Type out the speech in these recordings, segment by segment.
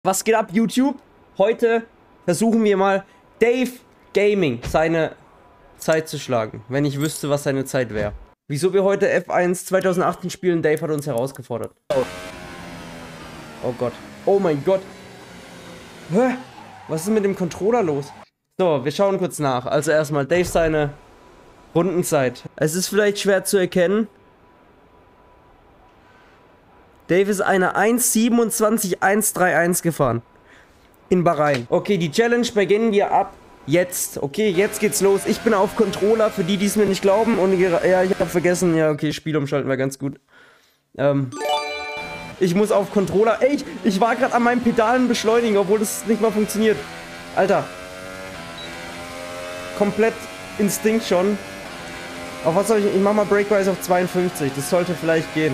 Was geht ab, YouTube? Heute versuchen wir mal Dave Gaming seine Zeit zu schlagen, wenn ich wüsste, was seine Zeit wäre. Wieso wir heute F1 2018 spielen, Dave hat uns herausgefordert. Oh Gott. Oh mein Gott. Hä? Was ist mit dem Controller los? So, wir schauen kurz nach. Also erstmal Dave seine Rundenzeit. Es ist vielleicht schwer zu erkennen. Dave ist eine 1:27:131 gefahren. In Bahrain. Okay, die Challenge beginnen wir ab jetzt. Okay, jetzt geht's los. Ich bin auf Controller, für die, die es mir nicht glauben. Und ja, ich habe vergessen. Ja, okay, Spiel umschalten war ganz gut. Ich muss auf Controller. Ey, ich war gerade an meinem Pedalen beschleunigen, obwohl das nicht mal funktioniert. Alter. Komplett Instinkt schon. Auf was soll ich? Ich mach mal Brake Rise auf 52. Das sollte vielleicht gehen.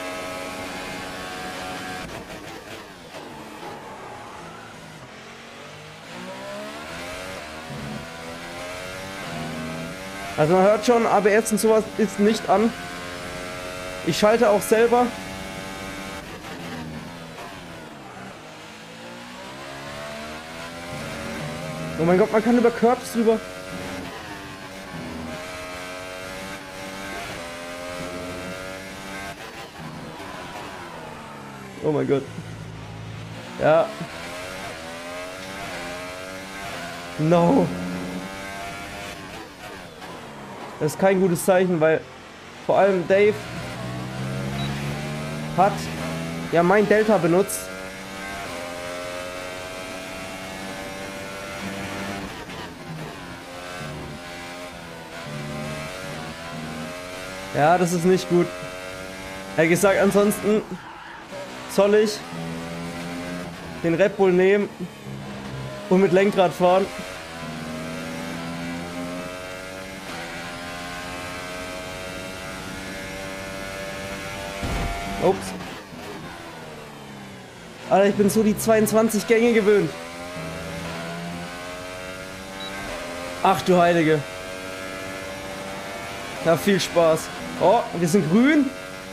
Also man hört schon, ABS und sowas ist nicht an. Ich schalte auch selber. Oh mein Gott, man kann über Curbs drüber. Oh mein Gott. Ja. No. Das ist kein gutes Zeichen, weil vor allem Dave hat ja mein Delta benutzt. Ja, das ist nicht gut. Er hat gesagt, ansonsten soll ich den Red Bull nehmen und mit Lenkrad fahren. Ups. Alter, ich bin so die 22 Gänge gewöhnt. Ach du Heilige. Ja, viel Spaß. Oh, wir sind grün.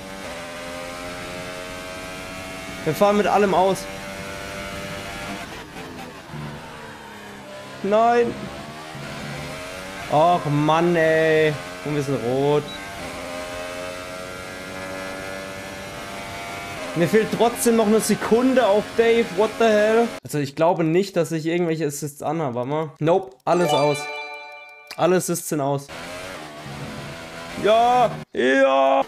Wir fahren mit allem aus. Nein. Och Mann, ey. Und wir sind rot. Mir fehlt trotzdem noch eine Sekunde auf Dave. What the hell? Also ich glaube nicht, dass ich irgendwelche Assists anhabe. Warte mal. Nope. Alles aus. Alle Assists sind aus. Ja. Ja.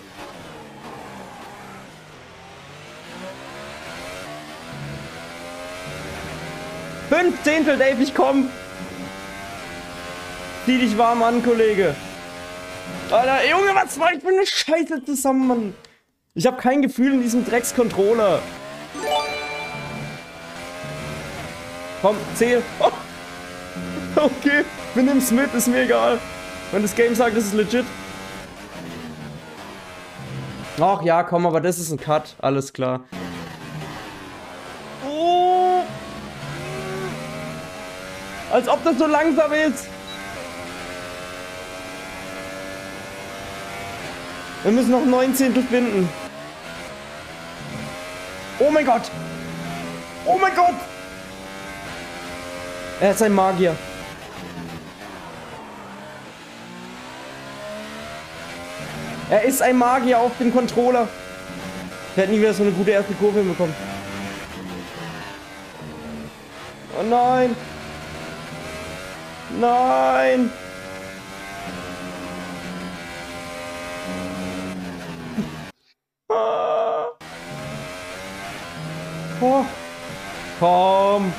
Fünf Zehntel, Dave, ich komm. Zieh dich warm an, Kollege. Alter, Junge, was war ich für eine Scheiße zusammen, Mann. Ich habe kein Gefühl in diesem Drecks-Controller. Komm, zähl. Oh. Okay, wir nehmen es mit, ist mir egal. Wenn das Game sagt, das ist legit. Ach ja, komm, aber das ist ein Cut. Alles klar. Oh. Als ob das so langsam ist. Wir müssen noch 9 Zehntel finden. Oh mein Gott! Oh mein Gott! Er ist ein Magier. Er ist ein Magier auf dem Controller. Wir hätten nie wieder so eine gute erste Kurve hinbekommen. Oh nein! Nein! Oh. Komm!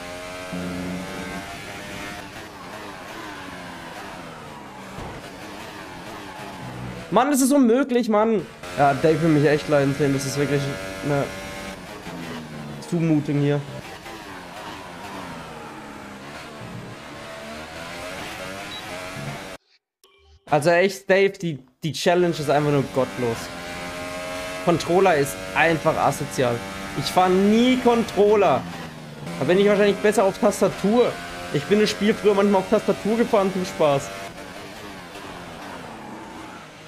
Mann, das ist unmöglich, Mann! Ja, Dave will mich echt leiden sehen. Das ist wirklich eine Zumutung hier. Also echt, Dave, die Challenge ist einfach nur gottlos. Controller ist einfach asozial. Ich fahre nie Controller. Da bin ich wahrscheinlich besser auf Tastatur. Ich bin das Spiel früher manchmal auf Tastatur gefahren, viel Spaß.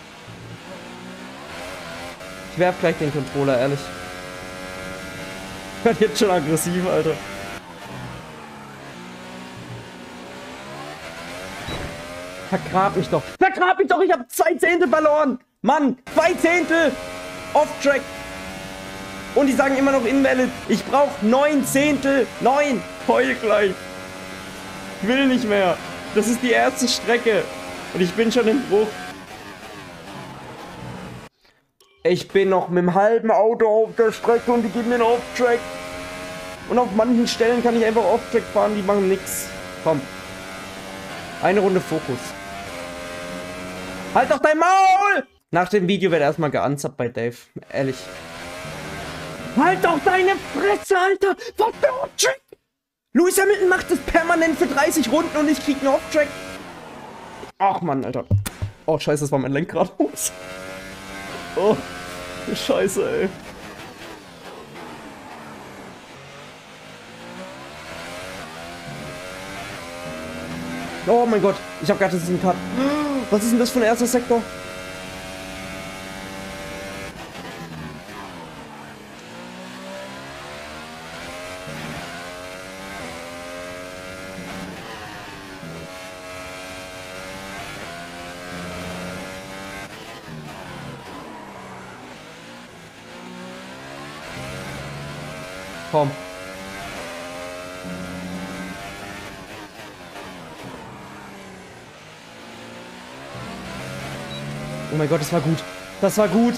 Ich werf gleich den Controller, ehrlich. Wird jetzt schon aggressiv, Alter. Vergrab mich doch. Vergrab mich doch, ich habe 2 Zehntel verloren. Mann, 2 Zehntel. Off-Track. Und die sagen immer noch invalid. Ich brauche 9 Zehntel. 9. Heul gleich. Ich will nicht mehr. Das ist die erste Strecke. Und ich bin schon im Bruch. Ich bin noch mit dem halben Auto auf der Strecke und die geben mir einen Off-Track. Und auf manchen Stellen kann ich einfach Off-Track fahren, die machen nichts. Komm. Eine Runde Fokus. Halt doch dein Maul! Nach dem Video wird erstmal geansappt bei Dave. Ehrlich. Halt doch deine Fresse, Alter! Was für Off-Track? Lewis Hamilton macht das permanent für 30 Runden und ich krieg einen Off-Track. Ach Mann, Alter. Oh, scheiße, das war mein Lenkrad. Oh, scheiße, ey. Oh mein Gott, ich hab gedacht, das ist ein Cut. Was ist denn das für ein erster Sektor? Komm. Oh mein Gott, das war gut. Das war gut.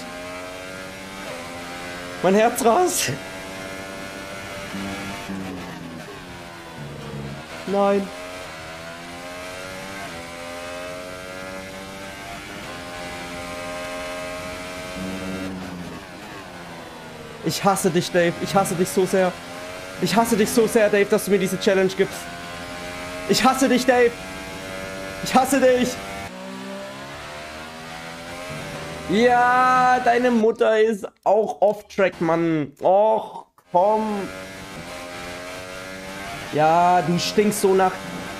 Mein Herz rast. Nein. Ich hasse dich, Dave. Ich hasse dich so sehr. Ich hasse dich so sehr, Dave, dass du mir diese Challenge gibst. Ich hasse dich, Dave. Ich hasse dich. Ja, deine Mutter ist auch off-track, Mann. Och, komm. Ja, du stinkst so nach...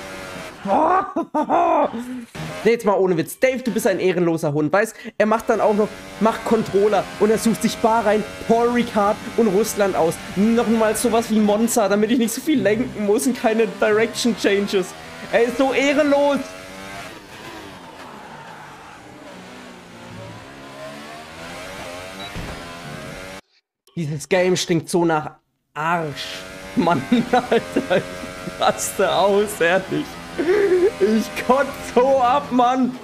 Nee, jetzt mal ohne Witz. Dave, du bist ein ehrenloser Hund, weißt? Er macht dann auch noch, macht Controller und er sucht sich Bahrain, Paul Ricard und Russland aus. Nochmal sowas wie Monza, damit ich nicht so viel lenken muss und keine Direction Changes. Er ist so ehrenlos. Dieses Game stinkt so nach Arsch. Mann, Alter, ich raste aus, ehrlich. Ich kotze so ab, Mann.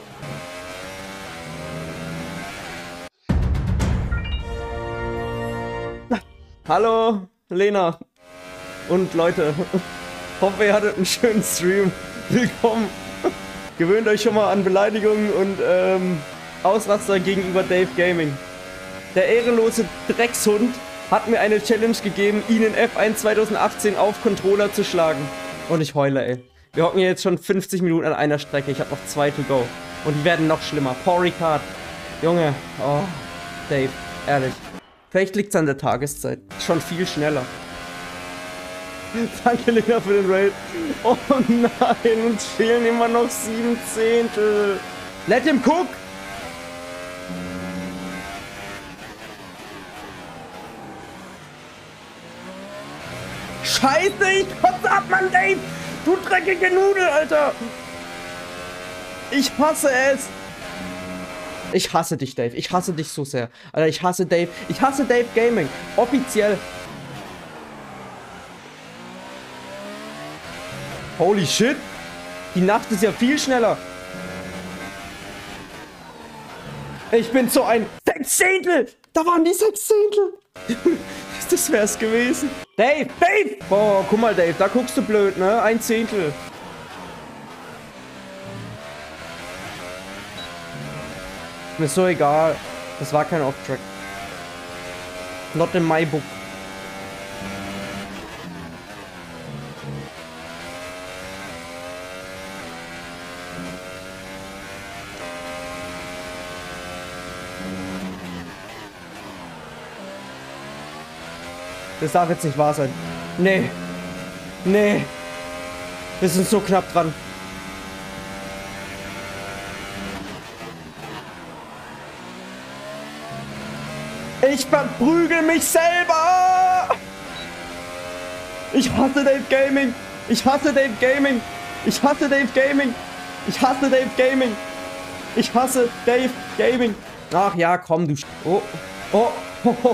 Hallo, Lena. Und Leute, hoffe, ihr hattet einen schönen Stream. Willkommen. Gewöhnt euch schon mal an Beleidigungen und Ausraster gegenüber Dave Gaming. Der ehrenlose Dreckshund hat mir eine Challenge gegeben, ihn in F1 2018 auf Controller zu schlagen. Und ich heule, ey. Wir hocken jetzt schon 50 Minuten an einer Strecke. Ich habe noch 2 to go. Und die werden noch schlimmer. Paul Ricard. Junge. Oh, Dave. Ehrlich. Vielleicht liegt es an der Tageszeit. Schon viel schneller. Danke, Lena, für den Raid. Oh nein, uns fehlen immer noch 7 Zehntel. Let him cook! Scheiße, ich kotze ab, Mann, Dave! Du dreckige Nudel, Alter! Ich hasse es! Ich hasse dich, Dave. Ich hasse dich so sehr. Alter, ich hasse Dave. Ich hasse Dave Gaming. Offiziell. Holy shit! Die Nacht ist ja viel schneller. Ich bin so ein 6 Zehntel! Da waren die 6 Zehntel! Das wär's gewesen. Dave! Dave! Boah, guck mal, Dave, da guckst du blöd, ne? 1 Zehntel. Mir ist so egal. Das war kein Off-Track. Not in my book. Das darf jetzt nicht wahr sein. Nee. Nee. Wir sind so knapp dran. Ich verprügel mich selber! Ich hasse Dave Gaming. Ich hasse Dave Gaming. Ich hasse Dave Gaming. Ich hasse Dave Gaming. Ich hasse Dave Gaming. Ach ja, komm, du Oh, oh, oh, oh.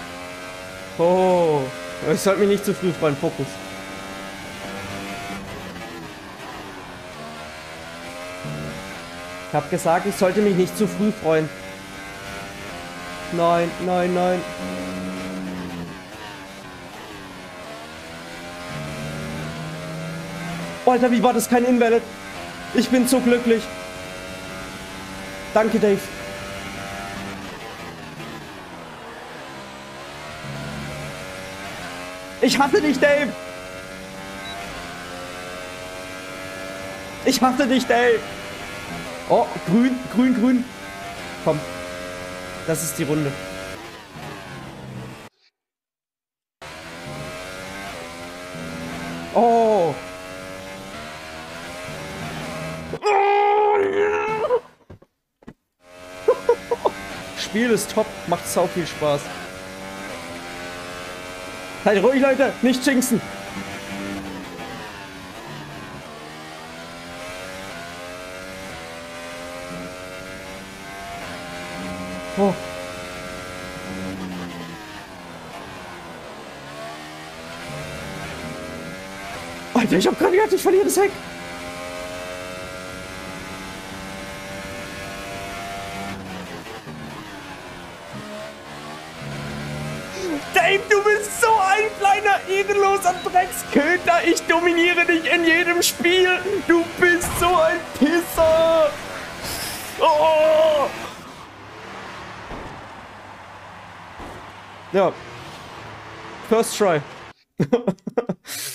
Oh. Ich sollte mich nicht zu früh freuen. Fokus. Ich hab gesagt, ich sollte mich nicht zu früh freuen. Nein, nein, nein. Oh, Alter, wie war das kein Invalid? Ich bin so glücklich. Danke, Dave. Ich hasse dich, Dave. Ich hasse dich, Dave. Oh, grün, grün, grün. Komm. Das ist die Runde. Oh. Spiel ist top, macht sau viel Spaß. Seid ruhig, Leute, nicht jinxen. Oh. Alter, ich hab gerade gedacht, ich verliere das Heck. Dave, du bist so ein kleiner ehrenloser Drecksköter. Ich dominiere dich in jedem Spiel. Du bist so ein Pisser. Oh. Ja. First try.